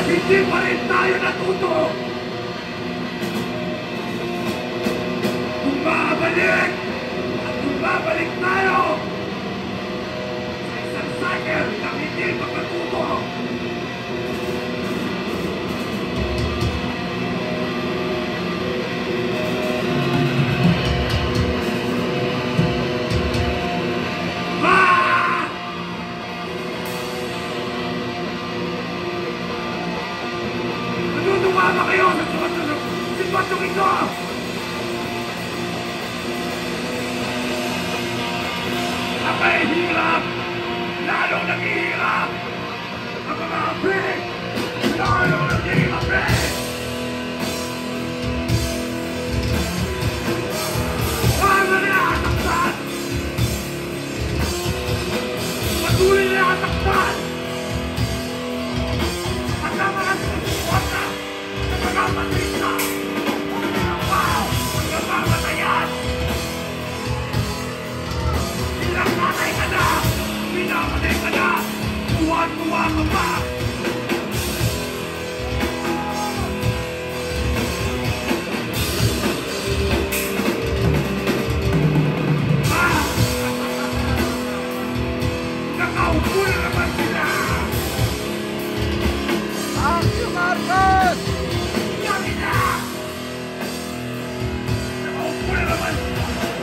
Hindi pa rin tayo natuto! Bumabalik! At bumabalik tayo! Sa isang cycle na hindi magpatuto! Natutuwa kayo sa sitwasyong ito! Napahihirap! Lalong naghihirap! Ang mga api! Lalong naghihirap eh! Paano nila atakpan? Patuloy nila atakpan! At ang mga sinusuporta sa mga patrita! Wow! Ang mamatayan! Pinapatay ka na! Pinapatay ka na! Tuwan-tuwa ka pa! Nakaupo na naman sila! Action, Marcos! Yakin na! Nakaupo na naman sila!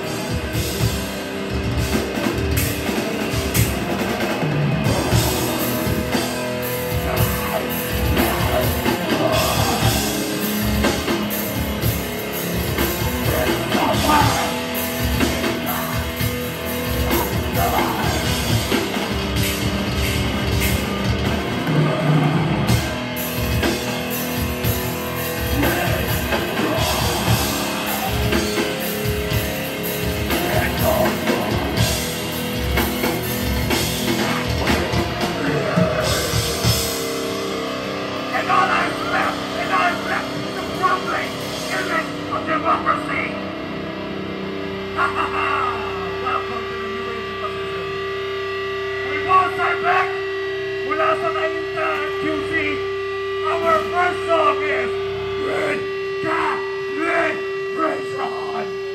Mula sa Nainta QC, our first song is Redemption!